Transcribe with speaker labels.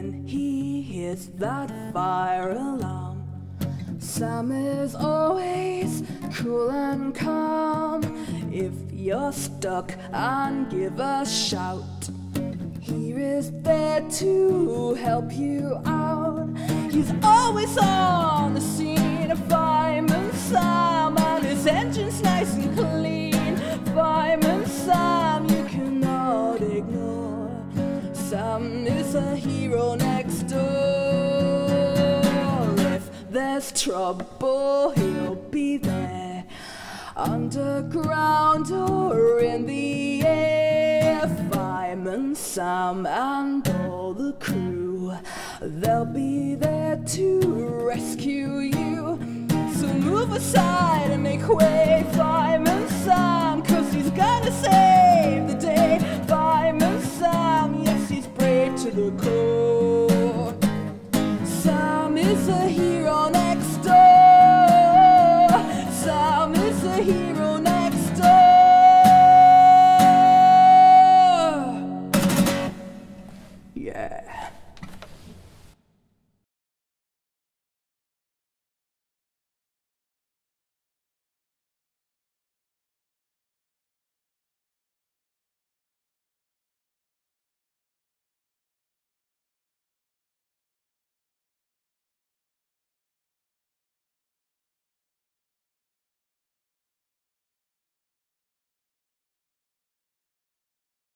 Speaker 1: when he hears that fire alarm. Sam is always cool and calm. If you're stuck and give a shout, he is there to help you out. He's always on the scene, a Fireman Sam, and his engine's nice and clean. Fireman Sam, you cannot ignore. Sam is a hero next door. If there's trouble, he'll be there, underground or in the air. Fireman Sam and all the crew, they'll be there to rescue you. So move aside and make way, Fireman Sam, 'cause he's gonna save the day. Fireman Sam, yes, he's brave to the core.